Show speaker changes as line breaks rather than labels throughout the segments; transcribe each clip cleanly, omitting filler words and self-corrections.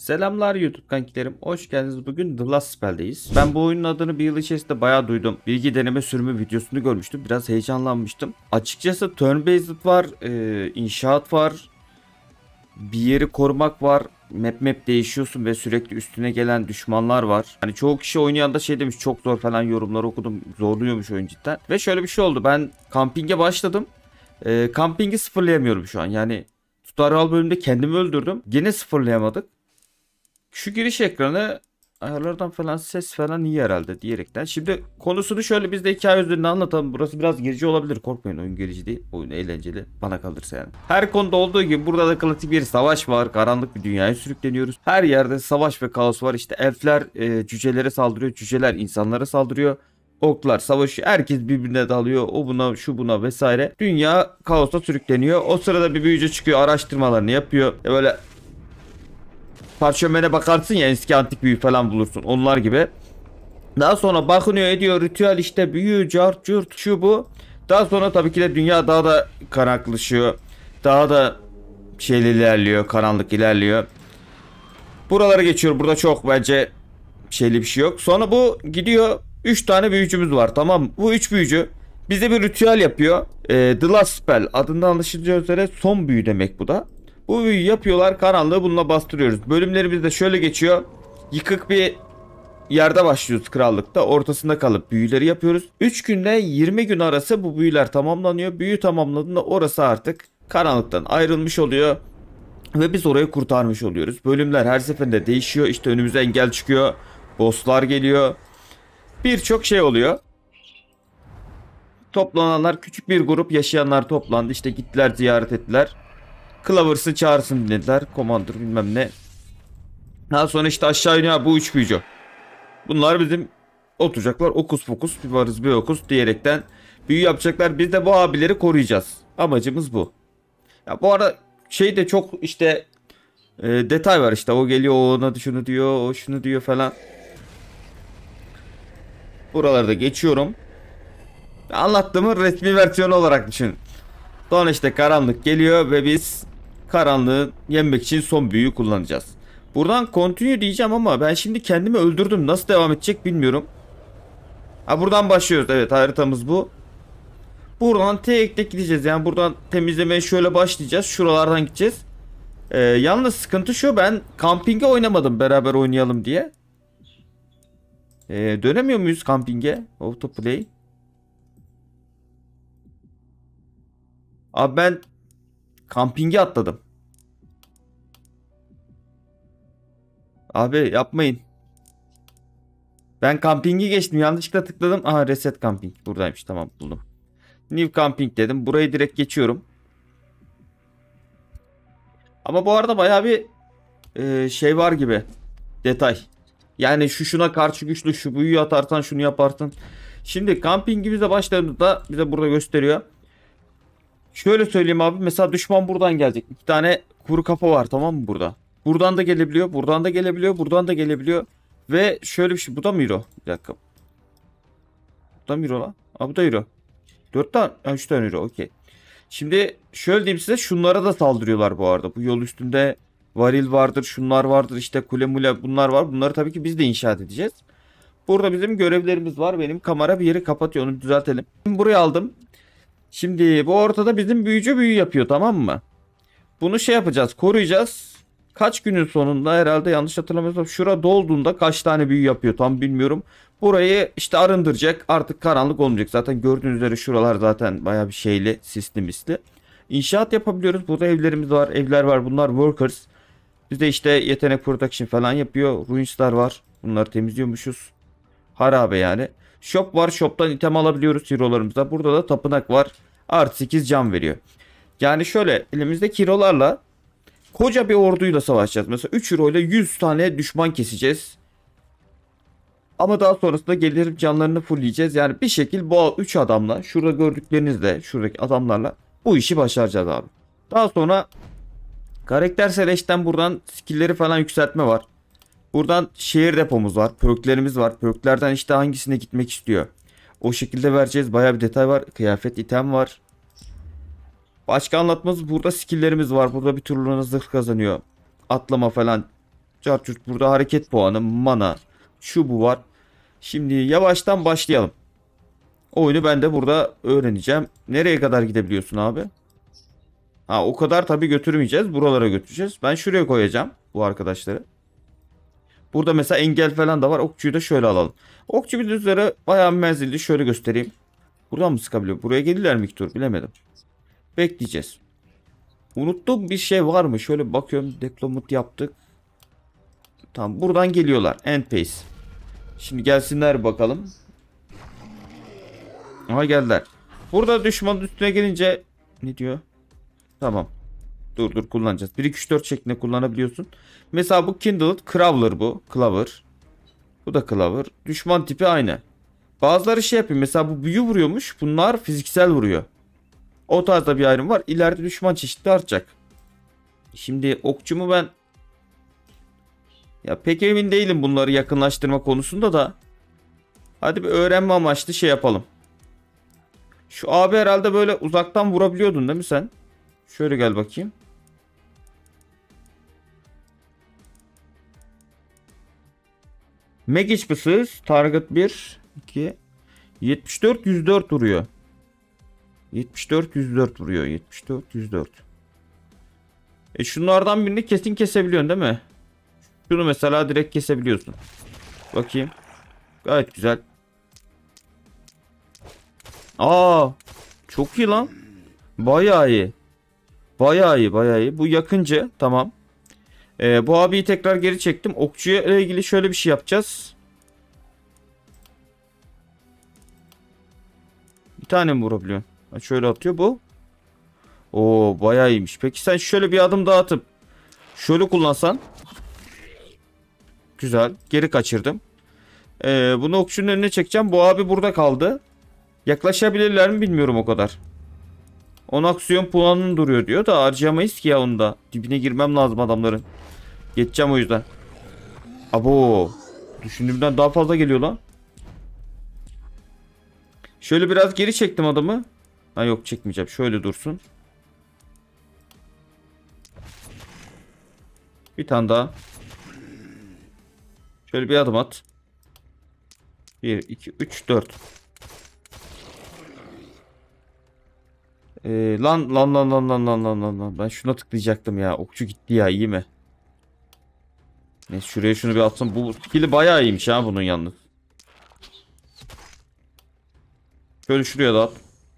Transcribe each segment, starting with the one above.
Selamlar YouTube kankilerim. Hoş geldiniz. Bugün The Last Spell'deyiz. Ben bu oyunun adını bir yıl içerisinde bayağı duydum. Bilgi deneme sürümü videosunu görmüştüm. Biraz heyecanlanmıştım. Açıkçası turn-based var. İnşaat var. Bir yeri korumak var. Map değişiyorsun ve sürekli üstüne gelen düşmanlar var. Hani çoğu kişi oynayan da şey demiş, çok zor falan yorumları okudum. Zorluyormuş oyun cidden. Ve şöyle bir şey oldu. Ben kampinge başladım. Kampingi sıfırlayamıyorum şu an. Yani tutorial bölümünde kendimi öldürdüm. Gene sıfırlayamadık. Şu giriş ekranı ayarlardan falan ses falan iyi herhalde diyerekten. Şimdi konusunu şöyle biz de hikaye üzerinde anlatalım. Burası biraz gerici olabilir. Korkmayın, oyun gerici değil. Oyun eğlenceli. Bana kalırsa yani. Her konuda olduğu gibi burada da klasik bir savaş var. Karanlık bir dünyaya sürükleniyoruz. Her yerde savaş ve kaos var. İşte elfler cücelere saldırıyor. Cüceler insanlara saldırıyor. Oklar savaşıyor. Herkes birbirine dalıyor. O buna, şu buna vesaire. Dünya kaosa sürükleniyor. O sırada bir büyücü çıkıyor. Araştırmalarını yapıyor. Böyle parşömene bakarsın ya, eski antik büyü falan bulursun. Onlar gibi. Daha sonra bakınıyor ediyor, ritüel işte, büyü, cart, cürt, şu bu. Daha sonra tabii ki de dünya daha da karanlıklaşıyor. Daha da şeyli ilerliyor, karanlık ilerliyor. Buralara geçiyor. Burada çok bence şeyli bir şey yok. Sonra bu gidiyor, 3 tane büyücümüz var, tamam mı? Bu 3 büyücü bize bir ritüel yapıyor. The Last Spell adından anlaşılacağı üzere son büyü demek bu da. Bu büyüyü yapıyorlar, karanlığı bununla bastırıyoruz. Bölümlerimiz de şöyle geçiyor. Yıkık bir yerde başlıyoruz krallıkta. Ortasında kalıp büyüleri yapıyoruz. 3 günle 20 gün arası bu büyüler tamamlanıyor. Büyü tamamladığında orası artık karanlıktan ayrılmış oluyor. Ve biz orayı kurtarmış oluyoruz. Bölümler her seferinde değişiyor. İşte önümüze engel çıkıyor. Bosslar geliyor. Birçok şey oluyor. Toplananlar, küçük bir grup yaşayanlar toplandı. İşte gittiler, ziyaret ettiler. Clovers'ı çağırsın dediler. Commander bilmem ne. Daha sonra işte aşağı iniyor bu 3 büyücü. Bunlar bizim oturacaklar, okus pokus bir varız bir okus diyerekten büyü yapacaklar. Biz de bu abileri koruyacağız. Amacımız bu. Ya bu arada şey de çok işte detay var, işte o geliyor, o ona şunu diyor, o şunu diyor falan. Buralarda geçiyorum. Anlattığımın resmi versiyonu olarak düşün. Sonra işte karanlık geliyor ve biz karanlığı yenmek için son büyüyü kullanacağız. Buradan continue diyeceğim ama ben şimdi kendimi öldürdüm. Nasıl devam edecek bilmiyorum. Ha, buradan başlıyoruz. Evet, haritamız bu. Buradan tek tek gideceğiz. Yani buradan temizlemeye şöyle başlayacağız. Şuralardan gideceğiz. Yalnız sıkıntı şu, ben kampinge oynamadım beraber oynayalım diye. Dönemiyor muyuz kampinge? Autoplay. Abi ben kampinge atladım. Abi yapmayın. Ben kampingi geçtim. Yanlışlıkla tıkladım. Aha, reset camping. Buradaymış. Tamam, buldum. New camping dedim. Burayı direkt geçiyorum. Ama bu arada bayağı bir şey var gibi. Detay. Yani şu şuna karşı güçlü, şu büyüyü atarsan şunu yaparsın. Şimdi kampingimize başladığımızda bize burada gösteriyor. Şöyle söyleyeyim abi. Mesela düşman buradan gelecek. 2 tane kuru kafa var, tamam mı burada? Buradan da gelebiliyor. Buradan da gelebiliyor. Buradan da gelebiliyor. Ve şöyle bir şey. Bu da mı Euro? Bir dakika. Bu da mı Euro lan? Aa, bu da Euro. 4 tane. 3 tane Euro. Okey. Şimdi şöyle diyeyim size. Şunlara da saldırıyorlar bu arada. Bu yol üstünde varil vardır. Şunlar vardır. İşte kule mule bunlar var. Bunları tabii ki biz de inşaat edeceğiz. Burada bizim görevlerimiz var. Benim kamera bir yeri kapatıyor. Onu düzeltelim. Şimdi buraya aldım. Şimdi bu ortada bizim büyücü büyü yapıyor, tamam mı? Bunu şey yapacağız. Koruyacağız. Kaç günün sonunda, herhalde yanlış hatırlamıyorsam şura dolduğunda kaç tane büyü yapıyor tam bilmiyorum. Burayı işte arındıracak. Artık karanlık olmayacak. Zaten gördüğünüz üzere şuralar zaten baya bir şeyli, sisli misli. İnşaat yapabiliyoruz. Burada evlerimiz var. Evler var. Bunlar workers. Biz de işte yetenek production falan yapıyor. Ruins'lar var. Bunları temizliyormuşuz. Harabe yani. Shop var. Shop'tan item alabiliyoruz hero'larımıza. Burada da tapınak var. Artı 8 can veriyor. Yani şöyle elimizdeki hero'larla koca bir orduyla savaşacağız. Mesela 3 euro ile 100 tane düşman keseceğiz. Ama daha sonrasında gelir canlarını fullleyeceğiz. Yani bir şekil bu 3 adamla, şurada gördüklerinizle, şuradaki adamlarla bu işi başaracağız abi. Daha sonra karakter seleçten buradan skill'leri falan yükseltme var. Buradan şehir depomuz var. Perklerimiz var. Perklerden işte hangisine gitmek istiyor. O şekilde vereceğiz. Baya bir detay var. Kıyafet, item var. Başka anlatmamız, burada skill'lerimiz var. Burada bir turluğuna zırh kazanıyor. Atlama falan Cartürt burada hareket puanı, mana, şu bu var. Şimdi yavaştan başlayalım. Oyunu ben de burada öğreneceğim. Nereye kadar gidebiliyorsun abi? Ha, o kadar tabii götürmeyeceğiz. Buralara götüreceğiz. Ben şuraya koyacağım bu arkadaşları. Burada mesela engel falan da var. Okçuyu da şöyle alalım. Okçu bir üzere bayağı menzilli. Şöyle göstereyim. Buradan mı sıkabiliyor? Buraya gelirler mi ilk tur? Bilemedim. Bekleyeceğiz. Unuttuğum bir şey var mı? Şöyle bakıyorum. Deklomut yaptık. Tamam, buradan geliyorlar. End pace. Şimdi gelsinler bakalım. Ama geldiler. Burada düşmanın üstüne gelince ne diyor? Tamam. Dur kullanacağız. 1 2 3 4 şeklinde kullanabiliyorsun. Mesela bu Kindled Crawler bu. Clover. Bu da Clover. Düşman tipi aynı. Bazıları şey yapıyor. Mesela bu büyü vuruyormuş. Bunlar fiziksel vuruyor. O tarzda bir ayrım var. İleride düşman çeşitli artacak. Şimdi okçumu ben ya pek emin değilim bunları yakınlaştırma konusunda da. Hadi bir öğrenme amaçlı şey yapalım. Şu abi herhalde böyle uzaktan vurabiliyordun değil mi sen? Şöyle gel bakayım. Magic Pieces target 1 2 74 104 vuruyor. 74 104 vuruyor. 74 104. Şunlardan birini kesin kesebiliyorsun değil mi? Şunu mesela direkt kesebiliyorsun. Bakayım. Gayet güzel. Aa, çok iyi lan. Bayağı iyi. Bayağı iyi, bayağı iyi. Bu yakınca tamam. Bu abiyi tekrar geri çektim. Okçuya ile ilgili şöyle bir şey yapacağız. Bir tane mi vurabiliyorsun? Ha, şöyle atıyor bu. Oo, bayağı iyiymiş. Peki sen şöyle bir adım daha atıp şöyle kullansan. Güzel. Geri kaçırdım. Bunu okçunun önüne çekeceğim. Bu abi burada kaldı. Yaklaşabilirler mi bilmiyorum o kadar. 10 aksiyon puanın duruyor diyor da harcayamayız ki ya onu da. Dibine girmem lazım adamların. Geçeceğim o yüzden. Abo. Düşündüğümden daha fazla geliyor lan. Şöyle biraz geri çektim adamı. Ha yok, çekmeyeceğim. Şöyle dursun. Bir tane daha. Şöyle bir adım at. 1, 2, 3, 4. Lan. Ben şuna tıklayacaktım ya. Okçu gitti ya, iyi mi? Neyse, şuraya şunu bir atsın. Bu skill'i bayağı iyiymiş ha bunun yalnız. Şöyle şuraya da at.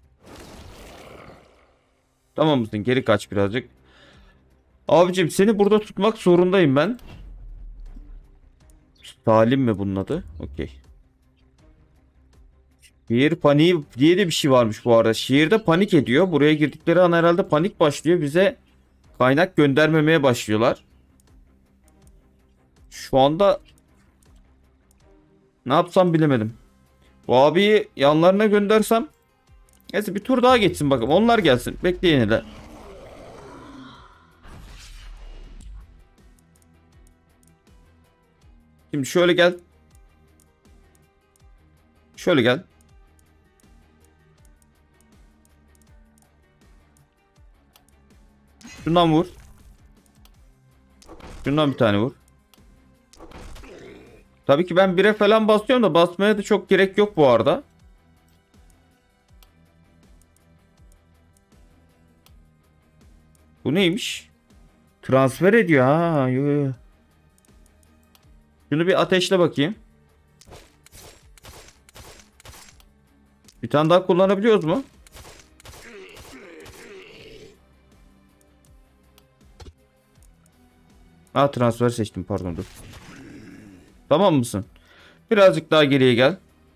Tamam mısın? Geri kaç birazcık. Abicim seni burada tutmak zorundayım ben. Salim mi bunun adı? Okey. Şehir paniği diye de bir şey varmış bu arada. Şehirde panik ediyor. Buraya girdikleri an herhalde panik başlıyor. Bize kaynak göndermemeye başlıyorlar. Şu anda ne yapsam bilemedim. Bu abiyi yanlarına göndersem. Neyse, bir tur daha geçsin bakalım. Onlar gelsin. Bekleyin hele. Şimdi şöyle gel. Şöyle gel. Şundan vur. Şundan bir tane vur. Tabii ki ben 1'e falan basıyorum da basmaya da çok gerek yok bu arada. Bu neymiş? Transfer ediyor ha. Yo. Şunu bir ateşle bakayım. Bir tane daha kullanabiliyoruz mu? Ha, transfer seçtim, pardon, dur. Tamam mısın? Birazcık daha geriye gel.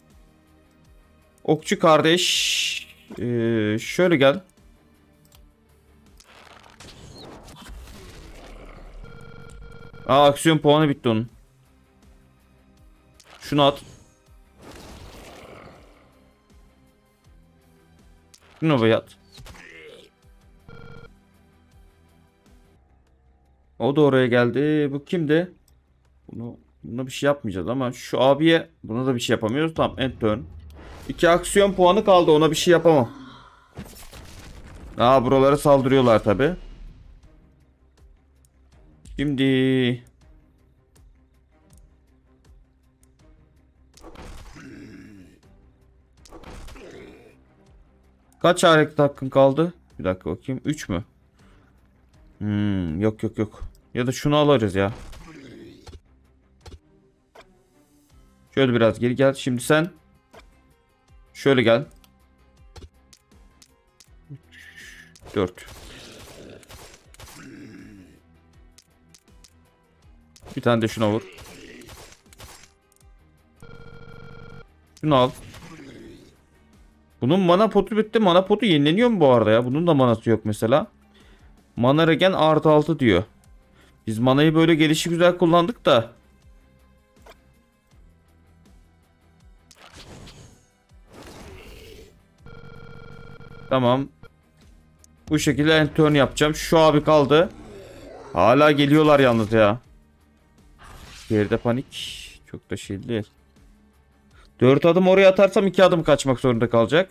Okçu kardeş. Şöyle gel. Aa, aksiyon puanı bitti onun. Şunu at. Şunu at. O da oraya geldi. Bu kimdi? Buna bir şey yapmayacağız ama şu abiye buna da bir şey yapamıyoruz. Tamam, end turn. 2 aksiyon puanı kaldı, ona bir şey yapamam. Aa, buralara saldırıyorlar tabi. Şimdi Kaç hareket hakkın kaldı? Bir dakika bakayım. 3 mü? Yok yok yok. Ya da şunu alırız ya. Şöyle biraz geri gel. Şimdi sen şöyle gel. 4. Bir tane de şuna vur. Şunu al. Bunun mana potu bitti. Mana potu yenileniyor mu bu arada ya? Bunun da manası yok mesela. Mana regen +6 diyor. Biz manayı böyle gelişigüzel kullandık da. Tamam. Bu şekilde end turn yapacağım. Şu abi kaldı. Hala geliyorlar yalnız ya. Geride panik. Çok da şey değil. 4 adım oraya atarsam 2 adım kaçmak zorunda kalacak.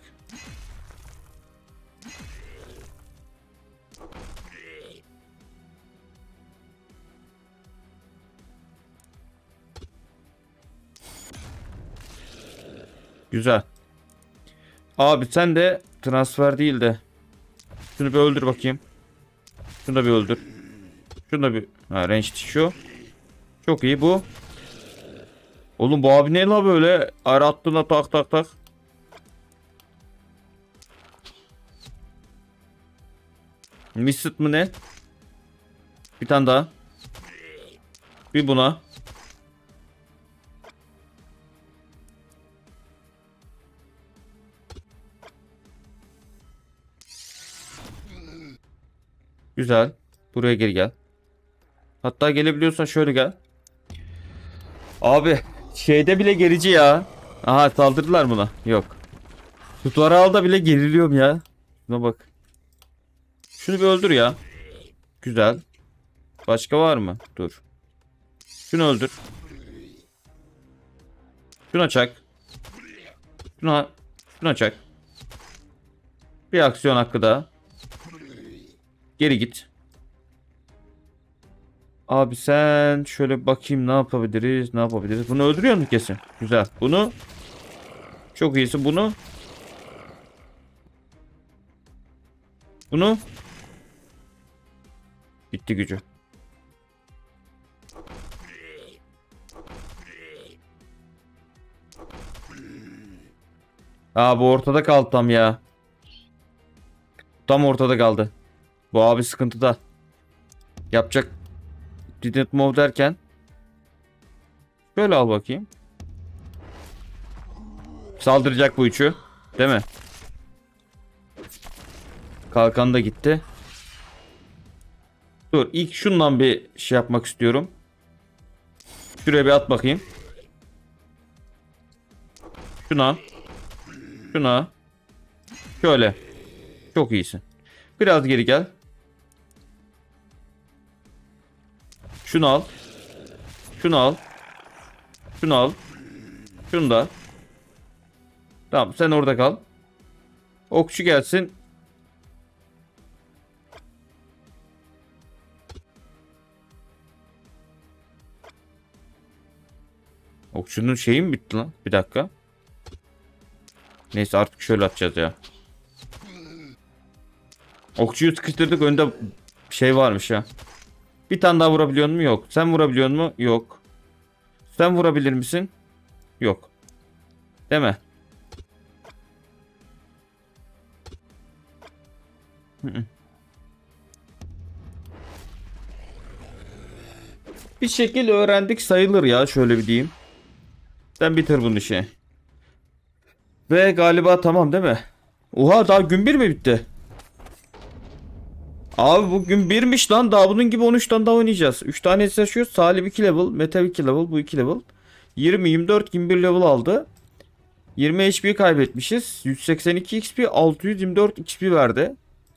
Güzel. Abi sen de transfer değil de şunu bir öldür bakayım. Şunu da bir öldür. Şunu da bir range şu. Çok iyi bu. Oğlum bu abi ne la böyle? Ara attığına tak tak tak. Missit mı ne? Bir tane daha. Bir buna. Güzel. Buraya geri gel. Hatta gelebiliyorsan şöyle gel. Abi şeyde bile gerici ya. Aha saldırdılar buna. Yok. Tutaralda bile geriliyorum ya. Şuna bak. Şunu bir öldür ya. Güzel. Başka var mı? Dur. Şunu öldür. Şuna çak. Şuna çak. Bir aksiyon hakkı daha. Geri git. Abi sen şöyle bakayım ne yapabiliriz? Ne yapabiliriz? Bunu öldürüyor mu kesin? Güzel. Bunu çok iyisi bunu. Bunu bitti gücü. Aa bu ortada kaldı tam ya. Tam ortada kaldı. Bu abi sıkıntıda. Yapacak didn't move derken. Şöyle al bakayım. Saldıracak bu üçü. Değil mi? Kalkan da gitti. Dur ilk şundan bir şey yapmak istiyorum. Şuraya bir at bakayım. Şuna. Şuna. Şöyle. Çok iyisin. Biraz geri gel. Şunu al. Şunu al. Şunu al. Şunu da. Tamam sen orada kal. Okçu gelsin. Okçunun şeyi mi bitti lan? Bir dakika. Neyse artık şöyle atacağız ya. Okçuyu sıkıştırdık, önde şey varmış ya. Bir tane daha vurabiliyor mu? Yok. Sen vurabiliyor mu? Yok. Sen vurabilir misin? Yok. Değil mi? Bir şekil öğrendik sayılır ya, şöyle bir diyeyim. Sen bitir bunu işi. Ve galiba tamam değil mi? Oha daha gün bir mi bitti? Abi bugün birmiş lan, daha bunun gibi 13 tane daha oynayacağız. 3 tane yaşıyoruz. Salim 2 level, Mete 2 level, bu 2 level. 20, 24, 21 level aldı. 20 HP kaybetmişiz. 182 XP, 624 XP verdi.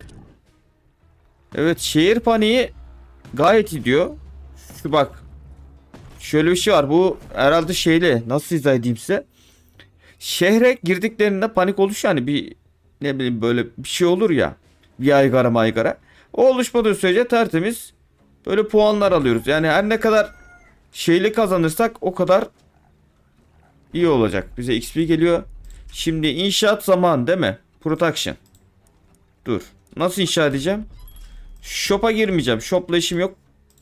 Evet, şehir paniği gayet iyi diyor. Şu bak. Şöyle bir şey var. Bu herhalde şeyle nasıl izah edeyim size. Şehre girdiklerinde panik oluşuyor. Yani bir ne bileyim böyle bir şey olur ya. Bir aygara maygara. O oluşmadığı sürece tertemiz böyle puanlar alıyoruz. Yani her ne kadar şeyli kazanırsak o kadar iyi olacak. Bize XP geliyor. Şimdi inşaat zamanı değil mi? Production. Dur. Nasıl inşa edeceğim? Shop'a girmeyeceğim. Shop'la işim yok.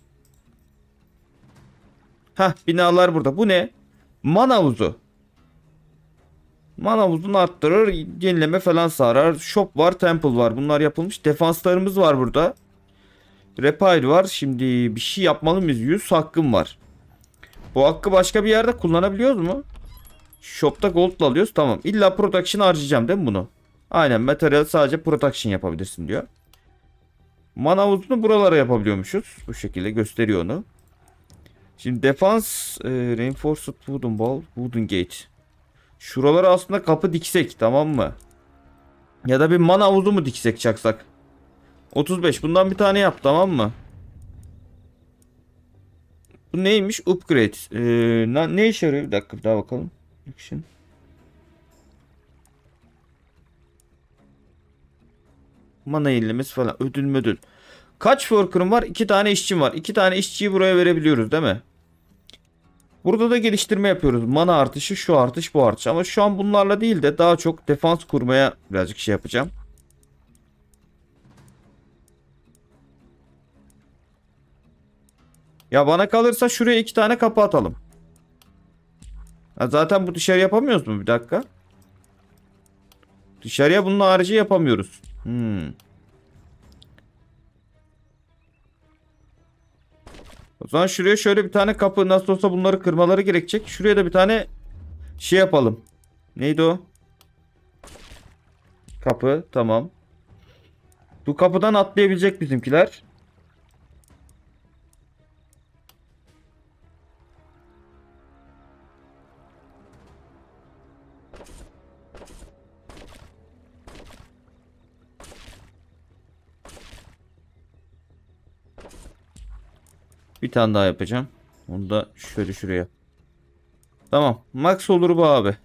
Hah, binalar burada. Bu ne? Mana havuzu. Mana havuzunu arttırır. Yenileme falan sağlar. Shop var. Temple var. Bunlar yapılmış. Defanslarımız var burada. Repair var. Şimdi bir şey yapmalı mıyız? 100 hakkım var. Bu hakkı başka bir yerde kullanabiliyoruz mu? Shop'ta gold'la alıyoruz. Tamam. İlla production harcayacağım değil mi bunu? Aynen. Material sadece production yapabilirsin diyor. Mana havuzunu buralara yapabiliyormuşuz. Bu şekilde gösteriyor onu. Şimdi defans reinforced wooden wall, wooden gate. Şuralara aslında kapı diksek, tamam mı? Ya da bir mana havuzu mu diksek, çaksak? 35 bundan bir tane yap, tamam mı? Bu neymiş? Upgrade. Ne işe yarıyor? Bir dakika bir daha bakalım. Action. Mana yenilemesi falan. Ödül ödül. Kaç worker'ım var? 2 tane işçim var. 2 tane işçiyi buraya verebiliyoruz değil mi? Burada da geliştirme yapıyoruz. Mana artışı, şu artış, bu artış. Ama şu an bunlarla değil de daha çok defans kurmaya birazcık şey yapacağım. Ya bana kalırsa şuraya 2 tane kapı atalım. Ha, zaten bu dışarı yapamıyoruz mu? Bir dakika. Dışarıya bunun harici yapamıyoruz. O zaman şuraya şöyle bir tane kapı, nasıl olsa bunları kırmaları gerekecek. Şuraya da bir tane şey yapalım. Neydi o? Kapı, tamam. Bu kapıdan atlayabilecek bizimkiler. Bir tane daha yapacağım. Onu da şöyle şuraya. Tamam. Max olur bu abi.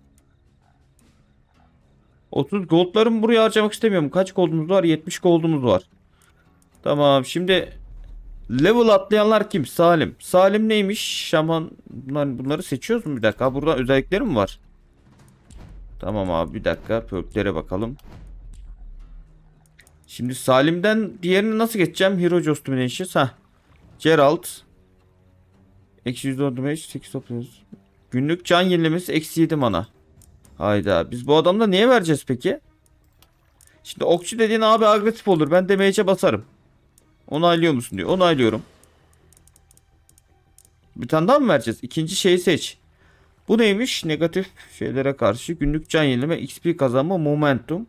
30 goldlarımı buraya harcamak istemiyorum. Kaç goldumuz var? 70 goldumuz var. Tamam. Şimdi level atlayanlar kim? Salim. Salim neymiş? Şaman. Bunları seçiyoruz mu? Bir dakika. Burada özellikleri mi var? Tamam abi. Bir dakika. Perklere bakalım. Şimdi Salim'den diğerini nasıl geçeceğim? Hero Just Dominations. Heh. Geralt. Eksi 110 damage. 8 topluyoruz. Günlük can yenilemesi eksi 7 mana. Hayda. Biz bu adamda niye vereceğiz peki? Şimdi okçu dediğin abi agresif olur. Ben damage'e basarım. Onaylıyor musun diyor. Onaylıyorum. Bir tane daha mı vereceğiz? İkinci şeyi seç. Bu neymiş? Negatif şeylere karşı günlük can yenileme, XP kazanma, momentum.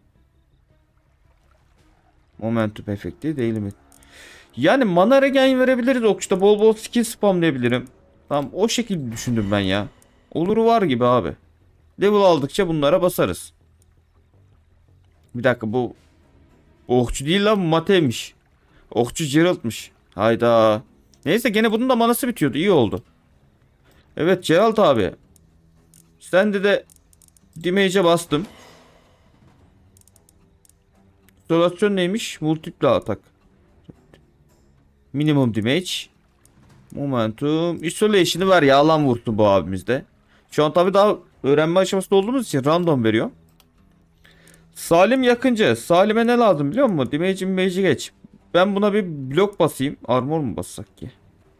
Momentum efekti değil mi? Yani mana regen verebiliriz okçuda. Bol bol skill spamlayabilirim. Tamam, o şekilde düşündüm ben ya. Oluru var gibi abi. Level aldıkça bunlara basarız. Bir dakika, bu okçu değil lan, bu Mate'ymiş. Okçu Geralt'mış. Hayda. Neyse, gene bunun da manası bitiyordu. İyi oldu. Evet Geralt abi. Sen de damage'e bastım. İzolasyon neymiş? Multiple atak. Minimum damage. Momentum. Isolation'ı ver ya, alan vursun bu abimizde. Şu an tabi daha öğrenme aşamasında olduğumuz için random veriyor. Salim yakıncı. Salim'e ne lazım biliyor musun? Damage'i geç. Ben buna bir blok basayım. Armor mu bassak ki?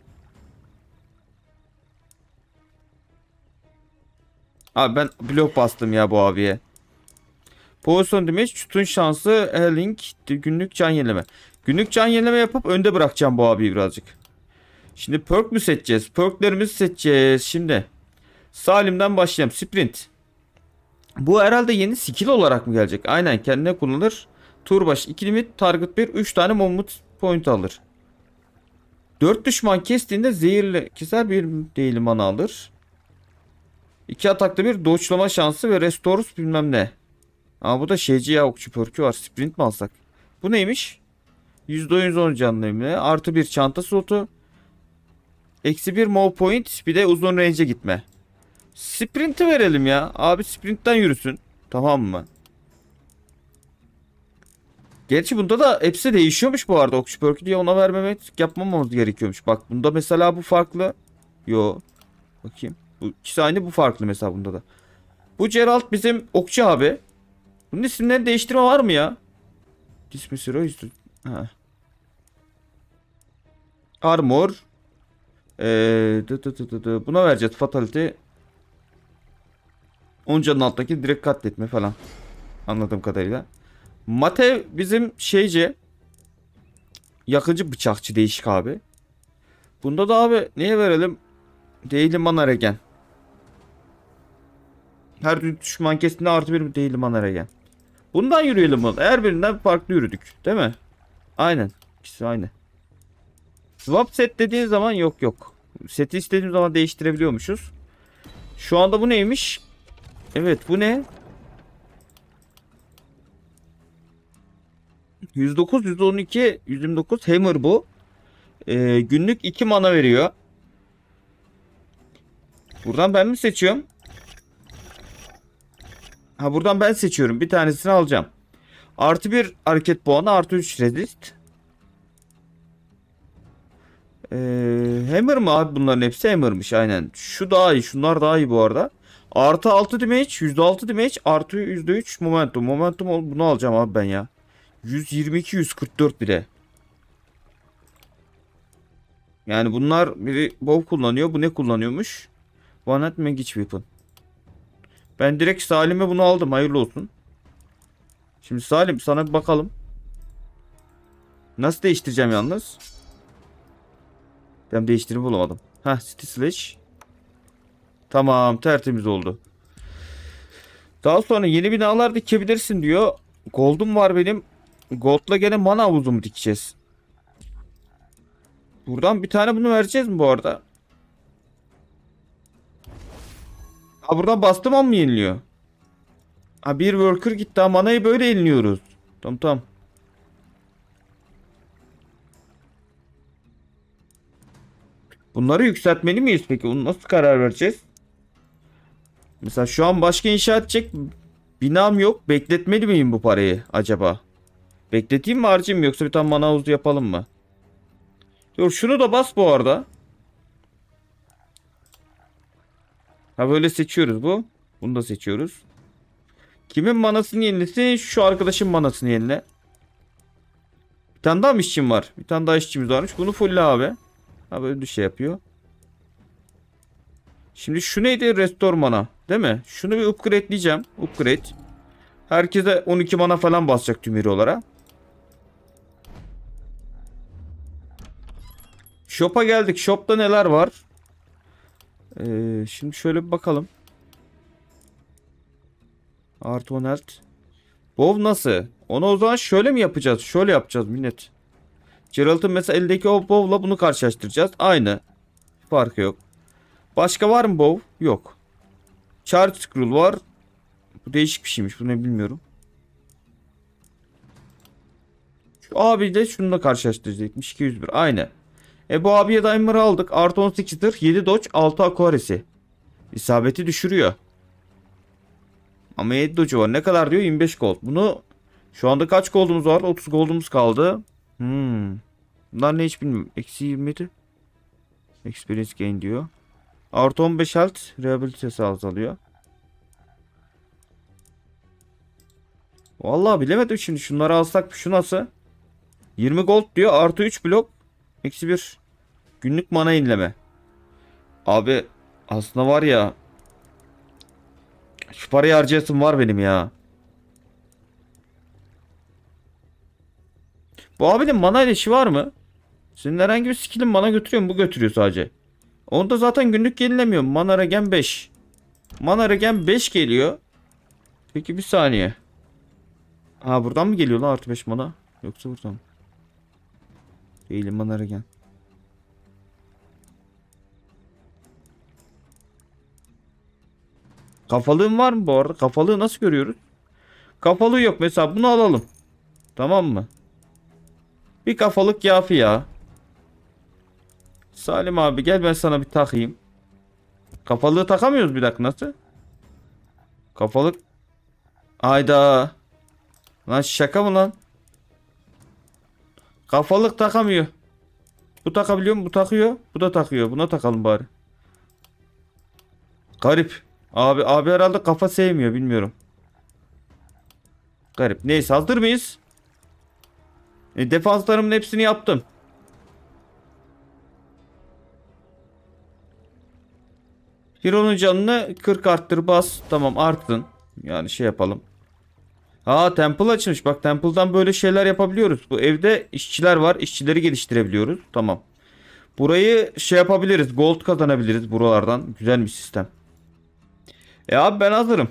Abi ben blok bastım ya bu abiye. Poison damage, tutun şansı, healing, günlük can yenileme. Günlük can yenileme yapıp önde bırakacağım bu abiyi birazcık. Şimdi perk mü seçeceğiz? Perklerimizi seçeceğiz şimdi. Salim'den başlayalım. Sprint. Bu herhalde yeni skill olarak mı gelecek? Aynen, kendine kullanılır. Tur başı 2 limit, target 1, 3 tane moment point alır. 4 düşman kestiğinde zehirli keser, bir değil mana alır. 2 atakta bir dodge'lama şansı ve restores bilmem ne. Ama bu da şeyci ya, okçu perk'ü var. Sprint mi alsak? Bu neymiş? %110 canlı emre. Artı bir çanta slotu. Eksi bir move point. Bir de uzun range'e gitme. Sprint'i verelim ya. Abi sprintten yürüsün. Tamam mı? Gerçi bunda da hepsi değişiyormuş bu arada. Okçu perk'ü diye ona vermemek yapmamamız gerekiyormuş. Bak bunda mesela bu farklı. Yo. Bakayım. Bu ikisi aynı, bu farklı mesela bunda da. Bu Geralt bizim okçu abi. Bunun isimleri değiştirme var mı ya? Dismiss hero. Ha. Armor. Buna vereceğiz fatality. 10 canın alttaki direkt katletme falan. Anladığım kadarıyla. Mate bizim şeyci. Yakıcı bıçakçı değişik abi. Bunda da abi neye verelim? Daily mana regen. Her düşman kestiğinde artı bir daily mana regen. Bundan yürüyelim bunu. Her birinden farklı yürüdük. Değil mi? Aynen. İkisi aynı. Swap set dediğin zaman yok. Seti istediğim zaman değiştirebiliyormuşuz. Şu anda bu neymiş? Evet bu ne? 109, 112, 129 hammer bu. Günlük 2 mana veriyor. Buradan ben mi seçiyorum? Ha buradan ben seçiyorum. Bir tanesini alacağım. Artı 1 hareket puanı, artı 3 resist. Hammer mı abi, bunların hepsi hammer'mış aynen. Şu daha iyi, şunlar daha iyi bu arada. Artı 6 damage, %6 damage, artı %3 momentum. Momentum bunu alacağım abi ben ya. 122, 144 bile. Yani bunlar, biri bow kullanıyor. Bu ne kullanıyormuş? One Hand Magic Weapon. Ben direkt Salim'e bunu aldım. Hayırlı olsun. Şimdi Salim sana bir bakalım. Nasıl değiştireceğim yalnız? Ben değiştirme bulamadım. Heh, City Slash. Tamam, tertemiz oldu. Daha sonra yeni binalar dikebilirsin diyor. Gold'um var benim. Gold'la gene mana havuzumu dikeceğiz. Buradan bir tane bunu vereceğiz mi bu arada? Ha buradan bastım mı yeniliyor? Ha bir worker gitti, ha manayı böyle yeniliyoruz. Tamam. Bunları yükseltmeli miyiz peki? Onu nasıl karar vereceğiz? Mesela şu an başka inşa edecek binam yok. Bekletmeli miyim bu parayı acaba? Bekleteyim mi, harcayayım mı, yoksa bir tane mana havuzu yapalım mı? Dur şunu da bas bu arada. Ha böyle seçiyoruz bu. Bunu da seçiyoruz. Kimin manasını yenilesin? Şu arkadaşın manasını yenile. Bir tane daha mı işçim var? Bir tane daha işçimiz varmış. Bunu fulle abi. Ha böyle bir şey yapıyor. Şimdi şu neydi? Restore mana. Değil mi? Şunu bir upgradeleyeceğim. Upgrade. Herkese 12 mana falan basacak tüm hero'lara. Shop'a geldik. Shop'ta neler var? Şimdi şöyle bir bakalım. Artı 10 health. Bow nasıl? Onu o zaman şöyle mi yapacağız? Şöyle yapacağız millet. Geralt'ın mesela eldeki o bow'la bunu karşılaştıracağız. Aynı. Farkı yok. Başka var mı bow? Yok. Charge scroll var. Bu değişik bir şeymiş. Bu ne bilmiyorum. Şu abiyle şununla karşılaştıracakmış. 201. Aynı. Bu abiye Dimer'ı aldık. Artı 18'dir. 7 dodge, 6 aquaresi. İsabeti düşürüyor. Ama 7 dodge var. Ne kadar diyor? 25 gold. Bunu şu anda kaç goldumuz var? 30 goldumuz kaldı. Bunlar ne hiç bilmiyorum. Eksi 27. Experience gain diyor. Artı 15 health. Rehabilitesi azalıyor. Vallahi bilemedim şimdi. Şunları alsak şu nasıl? 20 gold diyor. Artı 3 blok. Eksi 1. Günlük mana yenileme. Abi aslında var ya. Şu parayı harcayasım var benim ya. Bu abinin mana ile işi var mı? Senin herhangi bir skill'in mana götürüyor mu? Bu götürüyor sadece. Onda zaten günlük yenilemiyor. Mana regen 5. Mana regen 5 geliyor. Peki bir saniye. Ha buradan mı geliyor lan artı 5 mana? Yoksa buradan mı? Değil, mana regen. Kafalığın var mı bu arada? Kafalığı nasıl görüyoruz? Kafalığı yok. Mesela bunu alalım. Tamam mı? Bir kafalık yafi ya. Salim abi gel ben sana bir takayım. Kafalığı takamıyoruz, bir dakika nasıl? Kafalık. Hayda. Lan şaka mı lan? Kafalık takamıyor. Bu takabiliyor mu? Bu takıyor. Bu da takıyor. Buna takalım bari. Garip. Abi herhalde kafa sevmiyor, bilmiyorum. Garip. Neyse hazır mıyız? Defanslarımın hepsini yaptım. Hero'nun canını 40 arttır bas. Tamam arttın. Yani şey yapalım. Aa temple açılmış. Bak temple'dan böyle şeyler yapabiliyoruz. Bu evde işçiler var. İşçileri geliştirebiliyoruz. Tamam. Burayı şey yapabiliriz. Gold kazanabiliriz buralardan. Güzel bir sistem. Abi ben hazırım.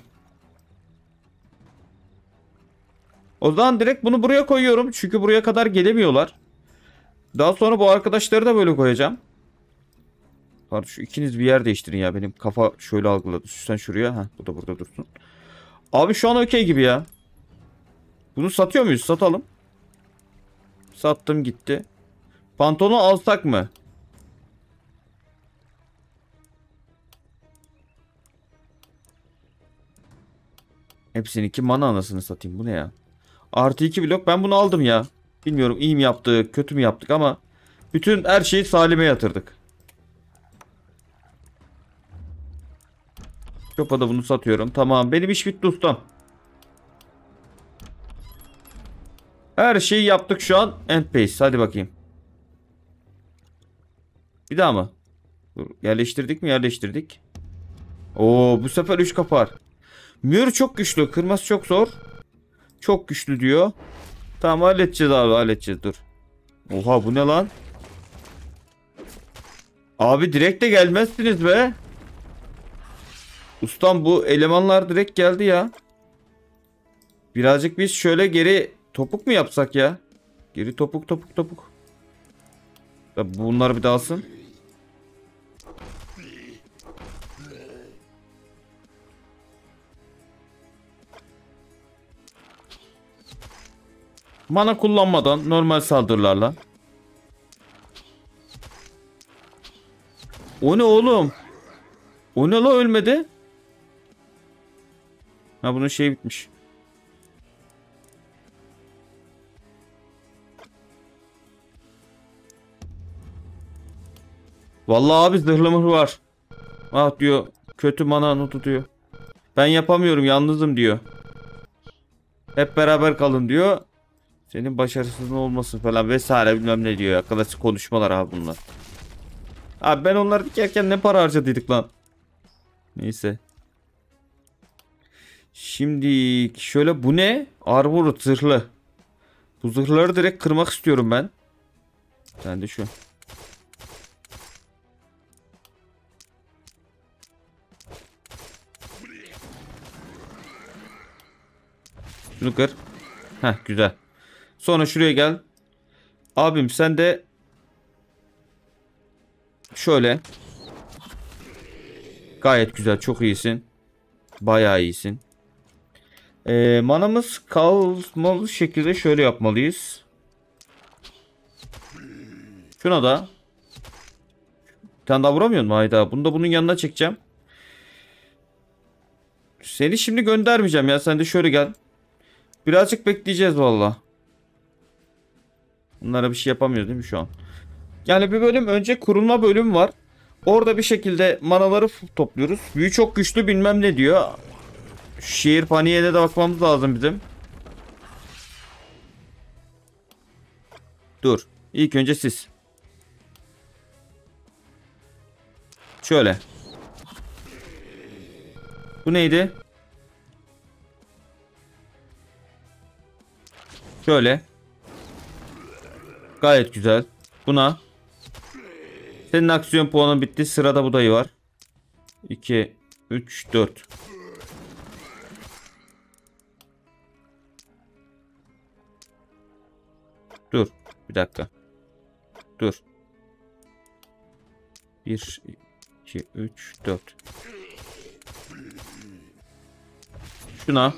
O zaman direkt bunu buraya koyuyorum. Çünkü buraya kadar gelemiyorlar. Daha sonra bu arkadaşları da böyle koyacağım. Pardon, şu ikiniz bir yer değiştirin ya. Benim kafa şöyle algıladı. Sen şuraya. Heh, bu da burada dursun. Abi şu an okey gibi ya. Bunu satıyor muyuz? Satalım. Sattım gitti. Pantolonu alsak mı? Hepsini ki mana anasını satayım. Bu ne ya? Artı 2 blok. Ben bunu aldım ya. Bilmiyorum iyi mi yaptık, kötü mü yaptık ama bütün her şeyi Salim'e yatırdık. Çopa da bunu satıyorum. Tamam benim iş bitti ustam. Her şeyi yaptık şu an. End pace. Hadi bakayım. Bir daha mı? Dur, yerleştirdik mi? Yerleştirdik. Oo bu sefer 3 kapar. Mühür çok güçlü. Kırması çok zor. Çok güçlü diyor. Tamam halledeceğiz abi halledeceğiz dur. Oha bu ne lan? Abi direkt de gelmezsiniz be. Ustam bu elemanlar direkt geldi ya. Birazcık biz şöyle geri topuk mu yapsak ya? Geri topuk topuk topuk. Ya bunlar bir dalsın. Mana kullanmadan normal saldırılarla. O ne oğlum? O ne la ölmedi? Ha bunun şey bitmiş. Vallahi abi zırhlı mıhır var. Ah diyor. Kötü mana notu diyor. Ben yapamıyorum yalnızım diyor. Hep beraber kalın diyor. Senin başarısızın olmasın falan vesaire bilmem ne diyor ya. Klasik konuşmalar abi bunlar. Abi ben onları dikerken ne para harcadıydık lan. Neyse. Şimdi şöyle bu ne? Armor zırhlı. Bu zırhları direkt kırmak istiyorum ben. Ben de şu. Şunu kır. Heh güzel. Sonra şuraya gel. Abim sen de şöyle. Gayet güzel çok iyisin. Bayağı iyisin. Manamız kalmalı şekilde şöyle yapmalıyız. Şuna da. Bir tane daha vuramıyor mu? Hayda. Bunu da bunun yanına çekeceğim. Seni şimdi göndermeyeceğim ya. Sen de şöyle gel. Birazcık bekleyeceğiz valla. Bunlara bir şey yapamıyoruz değil mi şu an? Yani bir bölüm önce kurulma bölümü var. Orada bir şekilde manaları topluyoruz. Büyü çok güçlü bilmem ne diyor. Şehir paniğe de bakmamız lazım bizim. Dur. İlk önce siz. Şöyle. Bu neydi? Şöyle. Gayet güzel. Buna. Senin aksiyon puanın bitti. Sırada bu dayı var. 2, 3, 4. Dur. Bir dakika. Dur. 1, 2, 3, 4. Şuna.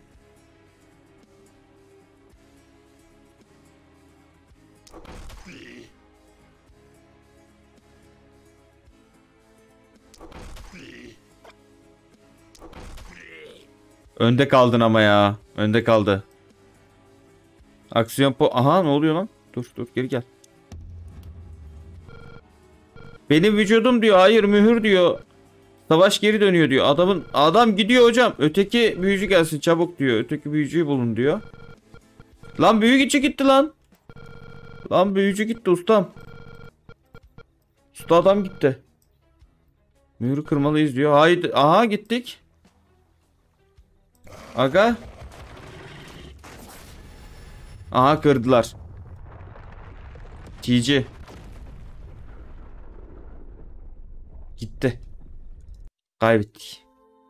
Önde kaldın ama ya. Önde kaldı. Aksiyon po... Aha ne oluyor lan? Dur dur geri gel. Benim vücudum diyor. Hayır mühür diyor. Savaş geri dönüyor diyor. Adam gidiyor hocam. Öteki büyücü gelsin çabuk diyor. Öteki büyücüyü bulun diyor. Lan büyü gitti lan. Lan büyücü gitti ustam. Usta adam gitti. Mühürü kırmalıyız diyor. Haydi. Aha gittik. Aga. Aha kırdılar. GG. Gitti. Kaybettik.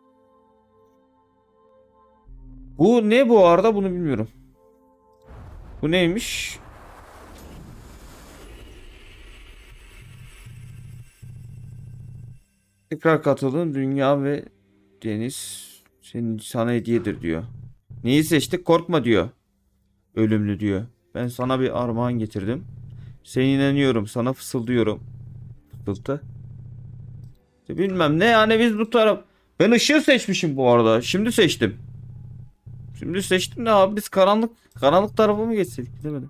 Bu ne bu arada, bunu bilmiyorum. Bu neymiş? Tekrar katıldın, dünya ve deniz senin sana hediyedir diyor. Neyi seçtik? Korkma diyor. Ölümlü diyor. Ben sana bir armağan getirdim. Sen inanıyorum, sana fısıldıyorum. Fısıltı. Bilmem ne yani, biz bu taraf. Ben ışığı seçmişim bu arada. Şimdi seçtim. Şimdi seçtim de abi, biz karanlık tarafa mı geçseydik, bilemedim.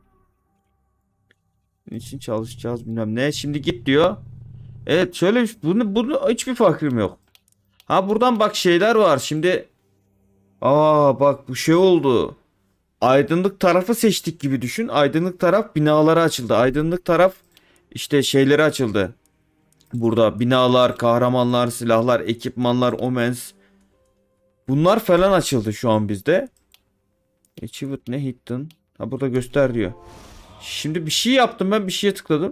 Niçin çalışacağız bilmem ne. Şimdi git diyor. Evet şöyle, bunu hiçbir fikrim yok. Ha buradan bak şeyler var şimdi. Aa bak bu şey oldu. Aydınlık tarafı seçtik gibi düşün. Aydınlık taraf binalara açıldı. Aydınlık taraf işte şeyleri açıldı. Burada binalar, kahramanlar, silahlar, ekipmanlar, omens. Bunlar falan açıldı şu an bizde. Achievement ne hittin? Ha burada göster diyor. Şimdi bir şey yaptım, ben bir şeye tıkladım.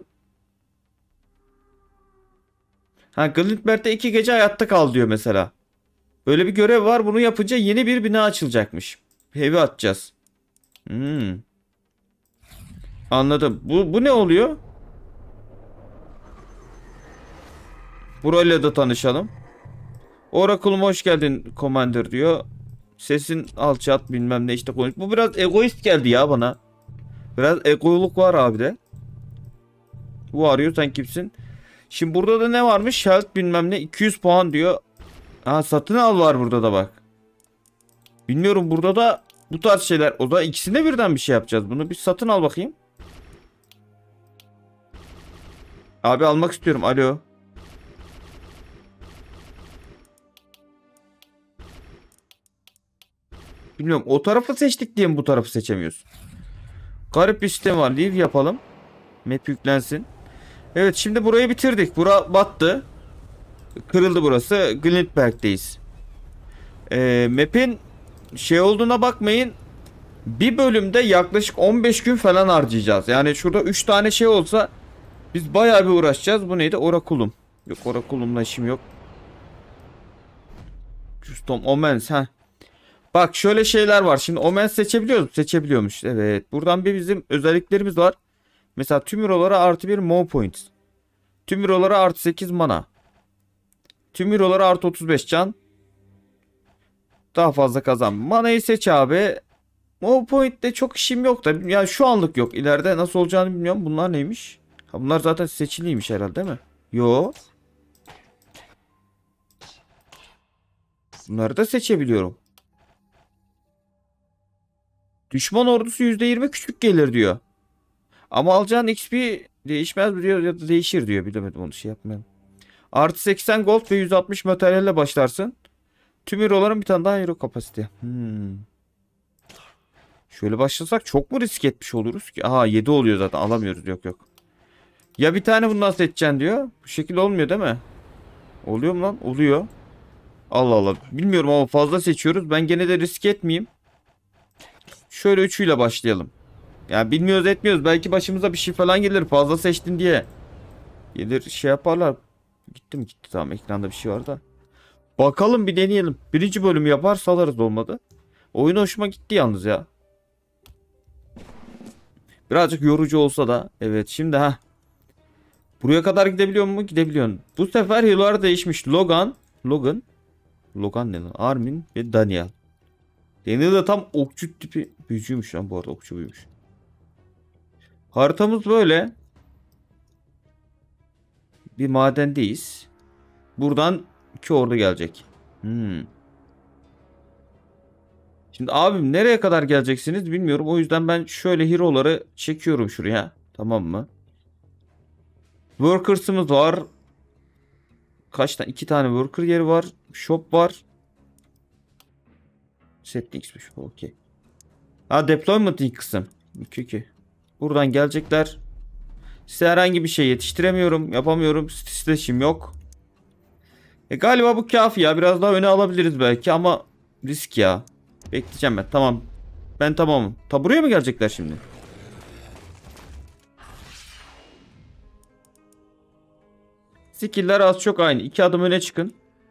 Ha Glintberg'de 2 gece hayatta kal diyor mesela. Böyle bir görev var, bunu yapınca yeni bir bina açılacakmış. Heavy atacağız. Anladım. Bu ne oluyor? Burayla da tanışalım. Oracle'um hoş geldin Commander diyor. Sesin alçalt bilmem ne işte konuş. Bu biraz egoist geldi ya bana. Biraz egoluk var abi de. Bu arıyor, sen kimsin? Şimdi burada da ne varmış? Health bilmem ne 200 puan diyor. Ha satın al var burada da bak. Bilmiyorum, burada da bu tarz şeyler. O da ikisine birden bir şey yapacağız. Bunu bir satın al bakayım. Abi almak istiyorum. Alo. Bilmiyorum, o tarafı seçtik diye mi bu tarafı seçemiyoruz? Garip bir sistem var. Leave yapalım. Map yüklensin. Evet şimdi burayı bitirdik. Bura battı. Kırıldı burası. Glintberg'deyiz. Map'in şey olduğuna bakmayın. Bir bölümde yaklaşık 15 gün falan harcayacağız. Yani şurada 3 tane şey olsa biz bayağı bir uğraşacağız. Bu neydi? Oraculum. Yok, Oraculum'la işim yok. Custom Omens. Heh. Bak şöyle şeyler var. Şimdi Omens seçebiliyoruz. Seçebiliyormuş. Evet. Buradan bir bizim özelliklerimiz var. Mesela tüm hero'lara artı 1 Mo Points. Tüm hero'lara artı 8 mana. Tüm hero'lara artı 35 can. Daha fazla kazan. Mana'yı seç abi. Mo Point'te çok işim yok da. Yani şu anlık yok. İleride nasıl olacağını bilmiyorum. Bunlar neymiş? Ha, bunlar zaten seçiliymiş herhalde değil mi? Yo. Bunları da seçebiliyorum. Düşman ordusu %20 küçük gelir diyor. Ama alacağın XP değişmez mi diyor, ya da değişir diyor. Bilemedim, onu şey yapmayalım. Artı 80 gold ve 160 materyalle başlarsın. Tüm hero'ların bir tane daha hero kapasite. Şöyle başlasak çok mu risk etmiş oluruz ki? Aha 7 oluyor zaten, alamıyoruz, yok yok. Ya bir tane bundan seçeceksin diyor. Bu şekilde olmuyor değil mi? Oluyor mu lan? Oluyor. Allah Allah. Bilmiyorum ama fazla seçiyoruz. Ben gene de risk etmeyeyim. Şöyle üçüyle başlayalım. Yani bilmiyoruz etmiyoruz. Belki başımıza bir şey falan gelir. Fazla seçtin diye. Gelir şey yaparlar. Gitti mi? Gitti, tamam, ekranda bir şey var da. Bakalım, bir deneyelim. Birinci bölümü yapar salarız, olmadı. Oyun hoşuma gitti yalnız ya. Birazcık yorucu olsa da. Evet şimdi ha. Buraya kadar gidebiliyor mu? Gidebiliyorsun. Bu sefer hero'lar değişmiş. Logan ne lan? Armin ve Daniel. Daniel de tam okçu tipi büyücüymüş lan, bu arada okçu büyümüş. Haritamız böyle. Bir madendeyiz. Buradan 2 ordu gelecek. Şimdi abim nereye kadar geleceksiniz bilmiyorum. O yüzden ben şöyle hero'ları çekiyorum şuraya. Tamam mı? Workers'ımız var. Kaç tane? 2 tane worker yeri var. Shop var. Settings'miş bu, okey. Ha deployment ilk kısım. 2. Buradan gelecekler. Size herhangi bir şey yetiştiremiyorum. Yapamıyorum. Titreşim yok. Galiba bu kafi ya. Biraz daha öne alabiliriz belki ama risk ya. Bekleyeceğim ben. Tamam. Ben tamamım. Ta buraya mı gelecekler şimdi? Skill'ler az çok aynı. 2 adım öne çıkın.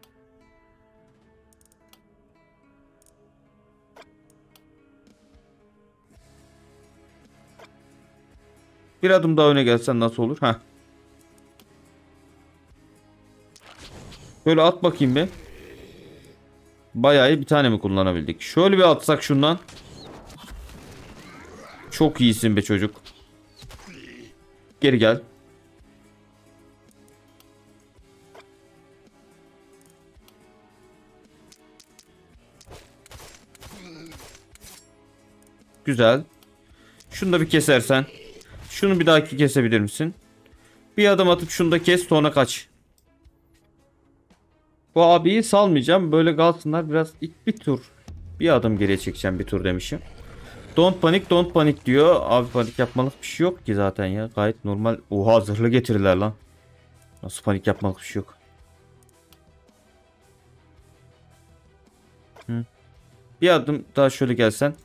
Bir adım daha öne gelsen nasıl olur? Heh. Böyle at bakayım bir. Bayağı iyi, bir tane mi kullanabildik? Şöyle bir atsak şundan. Çok iyisin be çocuk. Geri gel. Güzel. Şunu da bir kesersen. Şunu bir dahaki kesebilir misin? Bir adım atıp şunu da kes, sonra kaç. Bu abiyi salmayacağım. Böyle kalsınlar biraz, ilk bir tur. Bir adım geriye çekeceğim, bir tur demişim. Don't panic, don't panic diyor. Abi panik yapmalık bir şey yok ki zaten ya. Gayet normal. Oha, zırhlı getirirler lan. Nasıl panik yapmalık bir şey yok. Hı. Bir adım daha şöyle gelsen.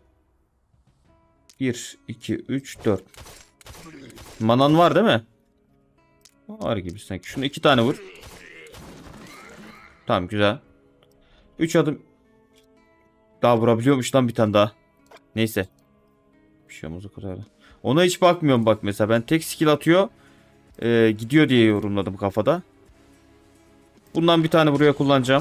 1, 2, 3, 4. Manan var değil mi? Var gibi sanki. Şunu 2 tane vur. Tamam, güzel. 3 adım. Daha vurabiliyormuş lan bir tane daha. Neyse. Bir şey olmaz o kadar. Ona hiç bakmıyorum bak mesela. Ben tek skill atıyor. Gidiyor diye yorumladım kafada. Bundan bir tane buraya kullanacağım.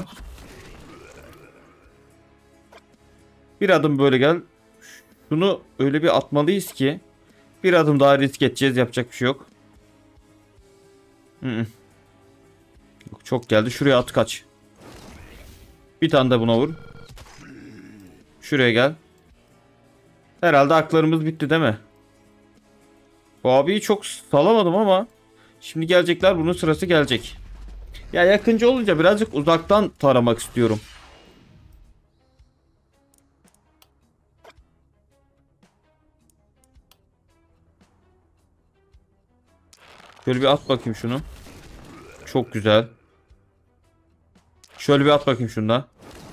Bir adım böyle gel. Şunu öyle bir atmalıyız ki. Bir adım daha risk edeceğiz. Yapacak bir şey yok. Hı -hı. Yok, çok geldi. Şuraya at, kaç. Bir tane de buna vur. Şuraya gel. Herhalde haklarımız bitti değil mi? Bu abiyi çok salamadım ama şimdi gelecekler, bunun sırası gelecek. Ya yakıncı olunca birazcık uzaktan taramak istiyorum. Şöyle bir at bakayım şunu. Çok güzel. Şöyle bir at bakayım şunda.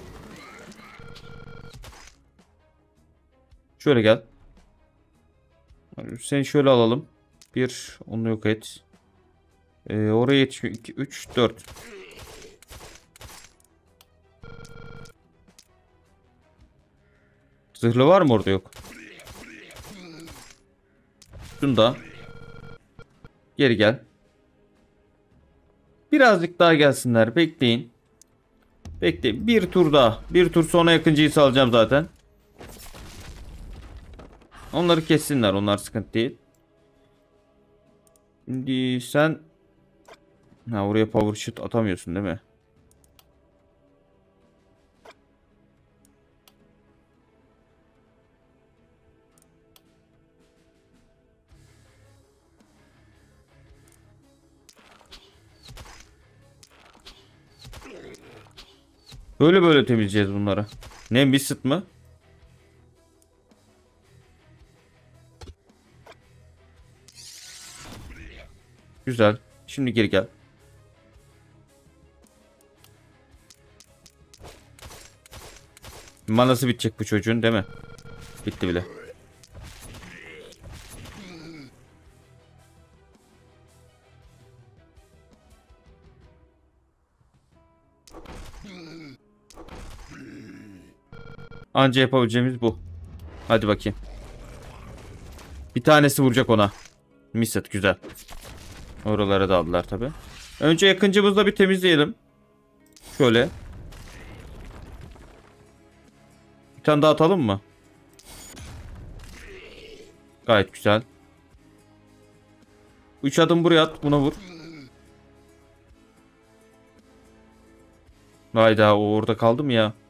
Şöyle gel. Seni şöyle alalım. Bir, onu yok et. Oraya yetişmiyor. 2, 3, 4. Zırhlı var mı orada? Yok. Şunda. Geri gel. Birazcık daha gelsinler. Bekleyin. Bekleyin. Bir tur daha. Bir tur sonra yakıncıyı salacağım zaten. Onları kessinler. Onlar sıkıntı değil. Şimdi sen... Ha, oraya power shoot atamıyorsun değil mi? Böyle böyle temizleyeceğiz bunları. Ne, Missit mı? Güzel. Şimdi geri gel. Manası bitecek bu çocuğun değil mi? Bitti bile. Anca yapabileceğimiz bu. Hadi bakayım. Bir tanesi vuracak ona. Misset, güzel. Oralara da aldılar tabi. Önce yakıncımızla bir temizleyelim. Şöyle. Bir tane daha atalım mı? Gayet güzel. 3 adım buraya at, buna vur. Hayda, o orada kaldı mı ya?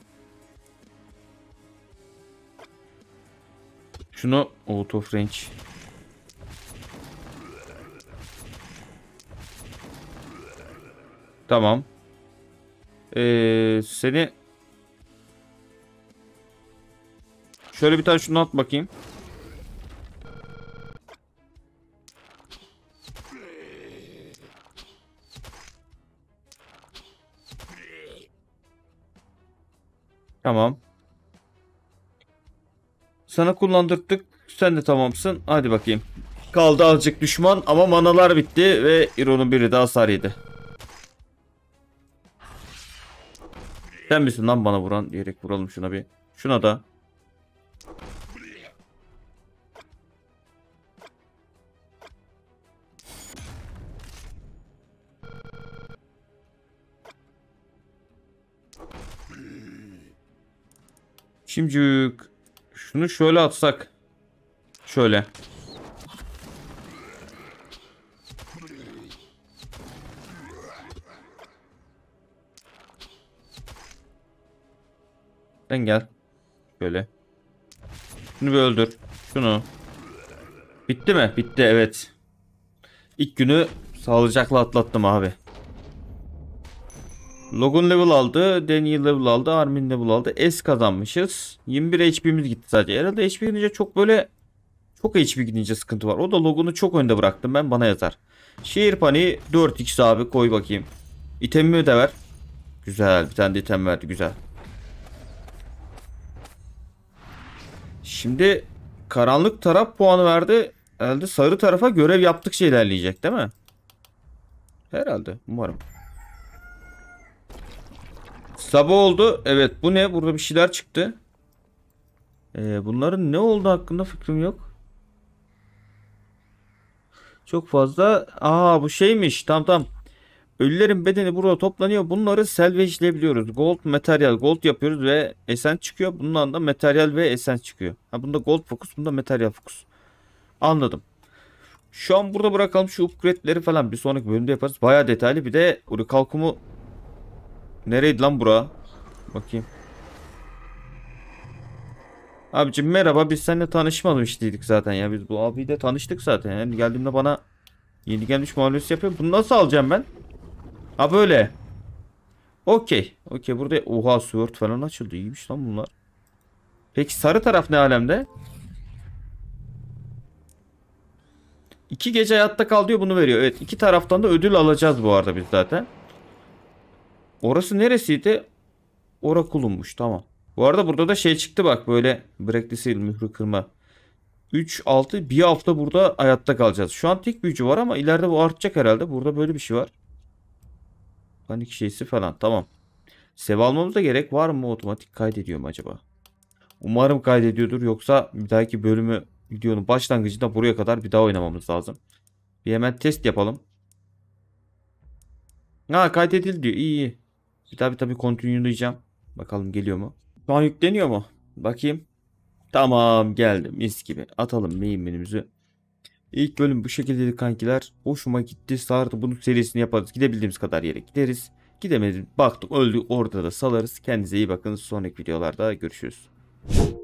Şunu out of range. Tamam. Seni şöyle bir tane şunu at bakayım. Tamam. Sana kullandırdık. Sen de tamamsın. Hadi bakayım. Kaldı azıcık düşman ama manalar bitti ve Iron'un biri de hasar yedi. Sen misin lan bana vuran diyerek vuralım şuna bir. Şuna da. Şimdi şunu şöyle atsak. Şöyle. Sen gel. Böyle. Şunu bir öldür. Şunu. Bitti mi? Bitti, evet. İlk günü sağlıcakla atlattım abi. Logan level aldı. Daniel level aldı. Armin level aldı. S kazanmışız. 21 HP'miz gitti sadece. Herhalde HP gidince çok böyle... Çok HP gidince sıkıntı var. O da Logan'u çok önde bıraktım ben. Bana yazar. Şehir paniği 4x abi. Koy bakayım. İtemimi de ver. Güzel. Bir tane de item verdi. Güzel. Şimdi karanlık taraf puanı verdi. Herhalde sarı tarafa görev yaptıkça ilerleyecek değil mi? Herhalde. Umarım. Sabah oldu. Evet, bu ne? Burada bir şeyler çıktı. Bunların ne olduğu hakkında fikrim yok. Çok fazla. Aa, bu şeymiş. Tamam tamam. Ölülerin bedeni burada toplanıyor. Bunları salvageleyebiliyoruz. Gold, materyal, gold yapıyoruz ve esen çıkıyor. Bundan da materyal ve esen çıkıyor. Ha, bunda gold fokus, bunda materyal fokus. Anladım. Şu an burada bırakalım, şu upgrade'leri falan bir sonraki bölümde yaparız. Bayağı detaylı. Bir de kalkumu nereydi lan bura? Bakayım. Abicim merhaba, biz seninle tanışmamıştık zaten ya. Biz bu abiyle tanıştık zaten. Yani geldiğimde bana yeni gelmiş muamelesi yapıyor. Bunu nasıl alacağım ben? Ha, böyle. Okey. Okey, burada oha sword falan açıldı. İyiymiş lan bunlar. Peki sarı taraf ne alemde? 2 gece hayatta kal diyor, bunu veriyor. Evet, iki taraftan da ödül alacağız bu arada biz zaten. Orası neresiydi? Orakulummuş, tamam. Bu arada burada da şey çıktı bak, böyle Break the Seal, mührü kırma. 3 6 bir hafta burada hayatta kalacağız. Şu an tek büyücü var ama ileride bu artacak herhalde. Burada böyle bir şey var. Panik şeysi falan, tamam. Sev almamıza gerek var mı? Otomatik kaydediyor mu acaba? Umarım kaydediyordur, yoksa bir dahaki bölümü, videonun başlangıcında buraya kadar bir daha oynamamız lazım. Bir hemen test yapalım. Ha, kaydedildi diyor. İyi iyi. Bir tabii continue diyeceğim. Bakalım geliyor mu? Şu an yükleniyor mu? Bakayım. Tamam, geldi mis gibi. Atalım main menümüzü. İlk bölüm bu şekilde kankiler. Hoşuma gitti, sardı. Bunun serisini yaparız. Gidebildiğimiz kadar yere gideriz. Gidemedik, baktık öldük, orada da salarız. Kendinize iyi bakın. Sonraki videolarda görüşürüz.